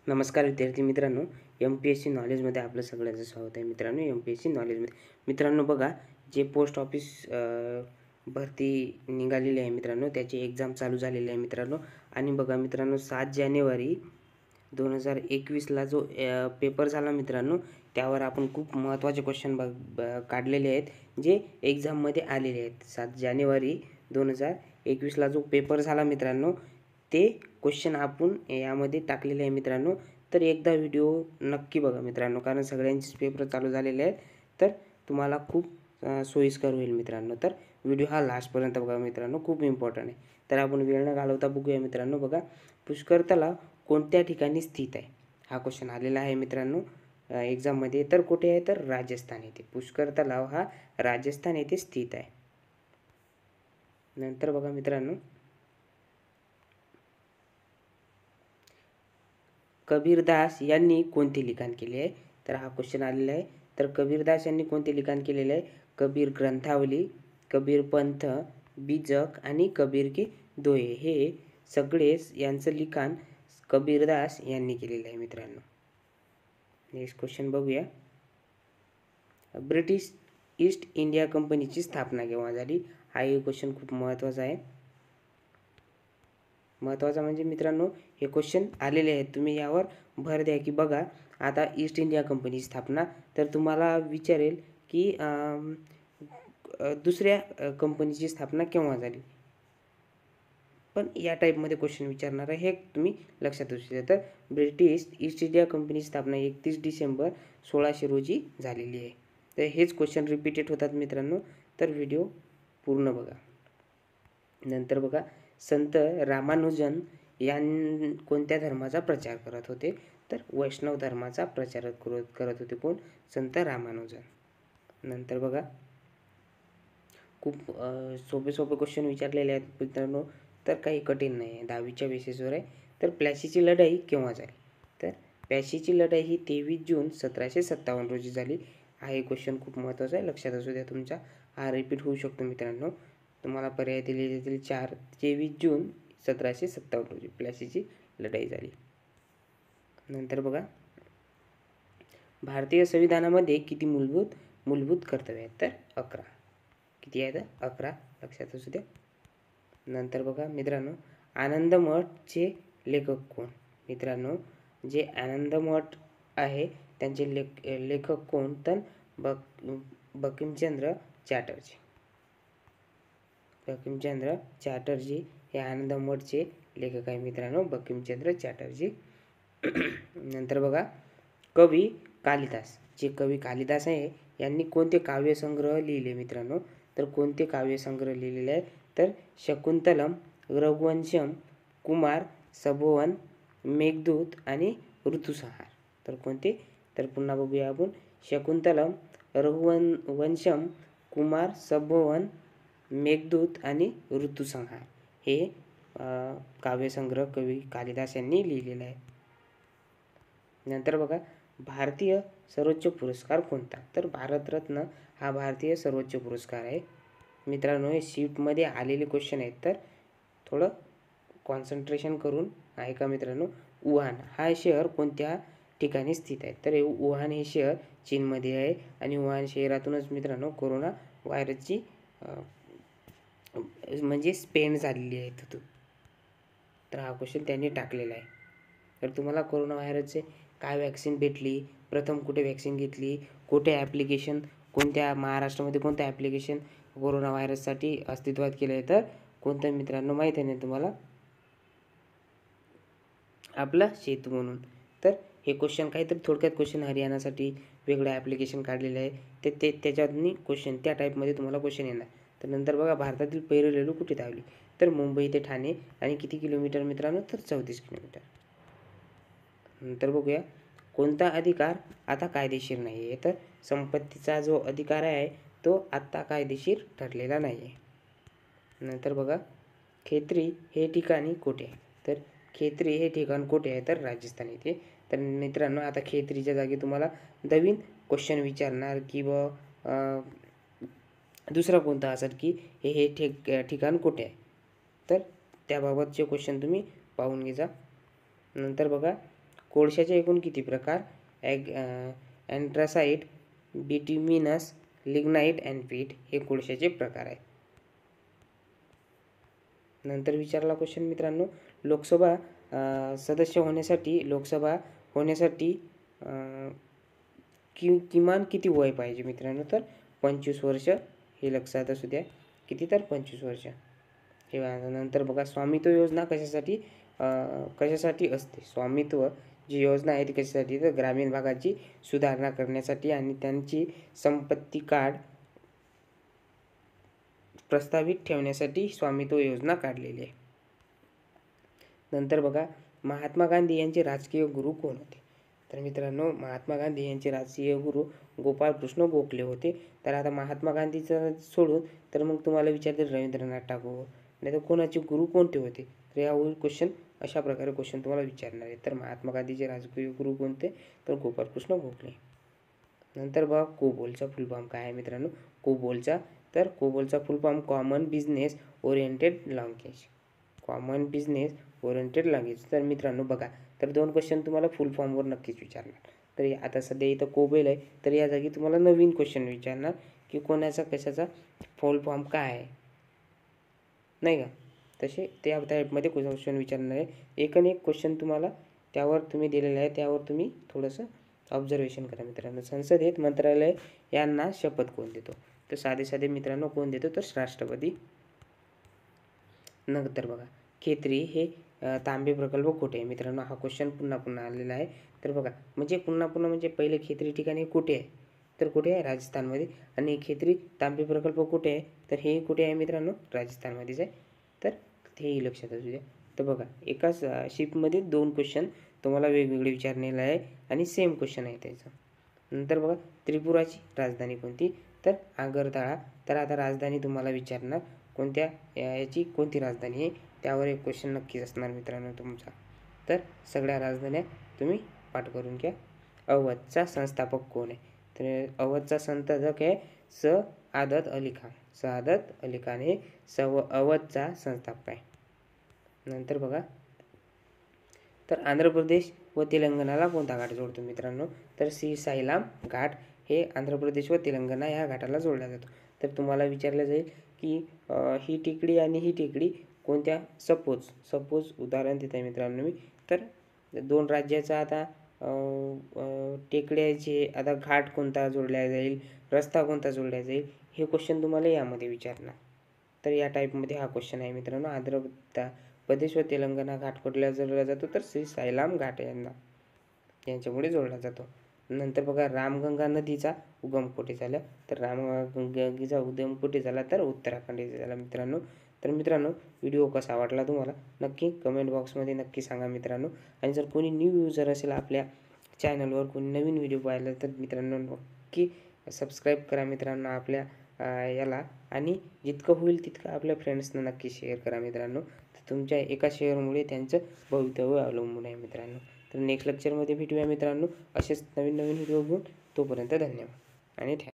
नमस्कार विद्यार्थी मित्रांनो, MPSC नॉलेजमध्ये आपलं सगळ्यांचं स्वागत आहे. मित्रांनो, MPSC नॉलेजमध्ये मित्रांनो बघा, जे पोस्ट ऑफिस भरती निघालेली आहे मित्रांनो, त्याची एक्झाम चालू झालेली आहे मित्रांनो. आणि बघा मित्रांनो, 7 जानेवारी 2021ला जो पेपर झाला मित्रांनो, त्यावर आपण खूप महत्त्वाचे क्वेश्चन काढलेले आहेत, जे एक्झाममध्ये आलेले आहेत. 7 जानेवारी 2021ला जो पेपर झाला मित्रांनो, ते क्वेश्चन आपण यामध्ये टाकलेले आहे मित्रांनो. तर एकदा व्हिडिओ नक्की बघा मित्रांनो, कारण सगळ्यांचेच पेपर चालू झालेले आहेत, तर तुम्हाला खूप सोयीस्कर होईल मित्रांनो. तर व्हिडिओ हा लास्टपर्यंत बघा मित्रांनो, खूप इम्पॉर्टंट आहे. तर आपण वेळ न घालवता बघूया मित्रांनो. बघा, पुष्कर तलाव कोणत्या ठिकाणी स्थित आहे, हा क्वेश्चन आलेला आहे मित्रांनो एक्झाममध्ये. तर कुठे आहे, तर राजस्थान येथे. पुष्कर तलाव हा राजस्थान येथे स्थित आहे. नंतर बघा मित्रांनो, कबीरदास यांनी कोणते लिखाण केले आहे, तर हा क्वेश्चन आलेला आहे. तर कबीरदास यांनी कोणते लिखाण केलेले आहे, कबीर ग्रंथावली, कबीर पंथ, बीजक आणि कबीर की दोहे, हे सगळेच यांचं लिखाण कबीरदास यांनी केलेलं आहे मित्रांनो. नेक्स्ट क्वेश्चन बघूया. ब्रिटिश ईस्ट इंडिया कंपनीची स्थापना केव्हा झाली, हा एक क्वेश्चन खूप महत्त्वाचा आहे. महत्त्वाचा म्हणजे मित्रांनो, हे क्वेश्चन आलेले आहेत, तुम्ही यावर भर द्या की बघा, आता ईस्ट इंडिया कंपनीची स्थापना, तर तुम्हाला विचारेल की दुसऱ्या कंपनीची स्थापना केव्हा झाली, पण या टाईपमध्ये क्वेश्चन विचारणार आहे, हे तुम्ही लक्षात असू द्या. तर ब्रिटिश ईस्ट इंडिया कंपनीची स्थापना 31 डिसेंबर 1600 रोजी झालेली आहे. तर हेच क्वेश्चन रिपीटेड होतात मित्रांनो, तर व्हिडिओ पूर्ण बघा. नंतर बघा, संत रामानुजन कोणत्या धर्माचा प्रचार करत होते, तर वैष्णव धर्माचा प्रचार करत होते. कोण, संत रामानुजन. नंतर बघा, खूप सोपे क्वेश्चन विचारलेले आहेत मित्रांनो, तर काही कठीण नाही आहे, 10वीच्या बेसिसवर आहे. तर प्लासीची लढाई केव्हा झाली, तर प्लासीची लढाई ही 23 जून 1757 रोजी झाली. हा एक क्वेश्चन खूप महत्त्वाचा आहे, लक्षात असू द्या तुमच्या. हा रिपीट होऊ शकतो मित्रांनो. तुम्हाला पर्याय दिले जातील 4. 23 जून 1757 रोजी प्लासीची लढाई झाली. नंतर बघा, भारतीय संविधानामध्ये किती मूलभूत कर्तव्य आहेत, तर 11. किती आहेत, 11, लक्षात असू द्या. नंतर बघा मित्रांनो, आनंदमठचे लेखक कोण, मित्रांनो जे आनंदमठ आहे त्यांचे लेखक कोण, तर बंकिमचंद्र चॅटर्जी. बंकिमचंद्र चॅटर्जी हे आनंदमठचे लेखक आहे मित्रांनो, बंकिमचंद्र चॅटर्जी. नंतर बघा, कवी कालिदास, जे कवी कालिदास आहे यांनी कोणते काव्यसंग्रह लिहिले मित्रांनो, तर कोणते काव्यसंग्रह लिहिलेले आहेत, तर शकुंतलम, रघुवंशम, कुमार संभवन, मेघदूत आणि ऋतुसंहार. तर कोणते, तर पुन्हा बघूया आपण, शकुंतलम, रघुवंशम, कुमार संभवन, मेघदूत आणि ऋतुसंहार, हे काव्यसंग्रह कवी कालिदास यांनी लिहिलेला आहे. नंतर बघा, भारतीय सर्वोच्च पुरस्कार कोणता, तर भारतरत्न हा भारतीय सर्वोच्च पुरस्कार आहे मित्रांनो. हे शीटमध्ये आलेले क्वेश्चन आहेत, तर थोडं कॉन्सन्ट्रेशन करून ऐका मित्रांनो. वुहान हा शहर कोणत्या ठिकाणी स्थित आहे, तर वुहान हे शहर चीनमध्ये आहे, आणि वुहान शहरातूनच मित्रांनो कोरोना व्हायरसची म्हणजे स्पेन झालेली आहे तिथून. तर हा क्वेश्चन त्यांनी टाकलेला आहे. तर तुम्हाला कोरोना व्हायरसचे काय वॅक्सिन भेटली, प्रथम कुठे वॅक्सिन घेतली, कुठे ॲप्लिकेशन, कोणत्या महाराष्ट्रामध्ये कोणतं ॲप्लिकेशन कोरोना व्हायरससाठी अस्तित्वात केलं आहे, तर कोणतं मित्रांनो माहीत आहे ना तुम्हाला, आपला सेतू म्हणून. तर हे क्वेश्चन काहीतरी थोडक्यात क्वेश्चन हरियाणासाठी वेगळं ॲप्लिकेशन काढलेलं आहे, ते त्याच्यातून क्वेश्चन त्या टाईपमध्ये तुम्हाला क्वेश्चन येणार. तर नंतर बघा, भारतातील पहिली रेल्वे कुठे धावली, तर मुंबई ते ठाणे, आणि किती किलोमीटर मित्रांनो, तर 34 किलोमीटर. नंतर बघूया, कोणता अधिकार आता कायदेशीर नाही आहे, तर संपत्तीचा जो अधिकार आहे तो आत्ता कायदेशीर ठरलेला नाही आहे. नंतर बघा, खेत्री हे ठिकाणी कुठे आहे, तर खेत्री हे ठिकाण कुठे आहे, तर राजस्थान येथे. तर मित्रांनो, आता खेत्रीच्या जागी तुम्हाला नवीन क्वेश्चन विचारणार की दुसरा कोणता असेल की हे ठिकाण कुठे आहे, तर त्याबाबतचे क्वेश्चन तुम्ही पाहून घ्या. नंतर बघा, कोळशाचे एकूण किती प्रकार? अँथ्रासाइट, बिट्युमिनस, लिग्नाइट अँड पीट हे कोळशाचे प्रकार आहेत. नंतर विचारला क्वेश्चन मित्रांनो, लोकसभा सदस्य होण्यासाठी किमान किती वय पाहिजे मित्रांनो? तर 25 वर्ष, हे लक्षात असू द्या. किती? तर 25 वर्ष. हे नंतर बघा, स्वामित्व योजना कशासाठी असते? स्वामित्व जी योजना आहे ती कशासाठी? तर ग्रामीण भागाची सुधारणा करण्यासाठी आणि त्यांची संपत्ती कार्ड प्रस्तावित ठेवण्यासाठी स्वामित्व योजना काढलेली आहे. नंतर बघा, महात्मा गांधी यांचे राजकीय गुरु कोण होते? तर मित्रांनो, महात्मा गांधी यांचे राजकीय गुरु गोपाळकृष्ण गोखले होते. तर आता महात्मा गांधीचं सोडून तर मग तुम्हाला विचारते रवींद्रनाथ टागोर, नाही तर कोणाचे गुरु कोणते होते? तर यावर क्वेश्चन अशा प्रकारे क्वेश्चन तुम्हाला विचारणार आहे. तर महात्मा गांधीचे राजकीय गुरु कोणते? तर गोपाळकृष्ण गोखले. नंतर बघा, कोबोलचा फुल फॉर्म काय आहे मित्रांनो? कोबोलचा full form common business oriented language. Common business oriented language. तर मित्रांनो बघा, तर 2 क्वेश्चन तुम्हाला फुल फॉर्मवर नक्कीच विचारणार. तर आता सध्या इथं कोबेल आहे, तर या जागी तुम्हाला नवीन क्वेश्चन विचारणार की कोणाचा कशाचा फुल फॉर्म काय आहे, नाही का? तसे त्या टाईपमध्ये क्वेश्चन विचारणार आहे. एक क्वेश्चन तुम्हाला त्यावर तुम्ही दिलेलं आहे, त्यावर तुम्ही थोडंसं ऑब्झर्वेशन करा मित्रांनो. संसदेत मंत्रालय यांना शपथ कोण देतो? तर साधे मित्रांनो कोण देतो? तर राष्ट्रपती. नंतर बघा, खेत्री हे तांबे प्रकल्प कुठे आहे मित्रांनो? हा क्वेश्चन पुन्हा आलेला आहे. तर बघा, म्हणजे पुन्हा म्हणजे पहिले खेत्री ठिकाणी कुठे आहे? तर कुठे आहे? राजस्थानमध्ये. आणि खेत्री तांबे प्रकल्प कुठे आहे? तर हे कुठे आहे मित्रांनो? राजस्थानमध्येच आहे. तर तेही लक्षात असू द्या. तर बघा, एकाच शिफ्टमध्ये 2 क्वेश्चन तुम्हाला वेगवेगळे विचारलेले आहे आणि सेम क्वेश्चन आहे त्याचं. नंतर बघा, त्रिपुराची राजधानी कोणती? तर आगरताळा. तर आता राजधानी तुम्हाला विचारणार कोणत्या याची कोणती राजधानी आहे, त्यावर एक क्वेश्चन नक्कीच असणार मित्रांनो तुमचा. तर सगळ्या राजधान्या तुम्ही पाठ करून घ्या. अवधचा संस्थापक कोण आहे? तर अवधचा संस्थापक आहे सआदत अली खान. सआदत अली खान हे अवधचा संस्थापक आहे. नंतर बघा, तर आंध्र प्रदेश व तेलंगणाला कोणता घाट जोडतो मित्रांनो? तर श्रीसाईलाम घाट हे आंध्र प्रदेश व तेलंगणा या घाटाला जोडला जातो. तर तुम्हाला विचारलं जाईल की ही टेकडी आणि ही टेकडी कोणत्या? सपोज उदाहरण देत आहे मित्रांनो मी. तर 2 राज्याचा आता टेकड्याचे आता घाट कोणता जोडला जाईल, रस्ता कोणता जोडला जाईल, हे क्वेश्चन तुम्हाला यामध्ये विचारणार. तर या टाईपमध्ये हा क्वेश्चन आहे मित्रांनो. आंध्र प्रदेश व तेलंगणा घाट कुठला जोडला जातो? तर श्रीसाईलाम घाट यांच्यामुळे जोडला जातो. नंतर बघा, रामगंगा नदीचा उगम कुठे झाला? तर रामगंगेचा उगम कुठे झाला? तर उत्तराखंड येथे झाला मित्रांनो. तर मित्रांनो, व्हिडिओ कसा वाटला तुम्हाला नक्की कमेंट बॉक्समध्ये नक्की सांगा मित्रांनो. आणि जर कोणी न्यू युजर असेल आपल्या चॅनलवर, कोणी नवीन व्हिडिओ पाहिला तर मित्रांनो नक्की सबस्क्राईब करा मित्रांनो आपल्या याला. आणि जितकं होईल तितकं आपल्या फ्रेंड्सना नक्की शेअर करा मित्रांनो. तर तुमच्या एका शेअरमुळे त्यांचं भवितव्य अवलंबून आहे मित्रांनो. तर नेक्स्ट लेक्चरमध्ये भेटूया मित्रांनो असेच नवीन व्हिडिओ घेऊन. तोपर्यंत धन्यवाद आणि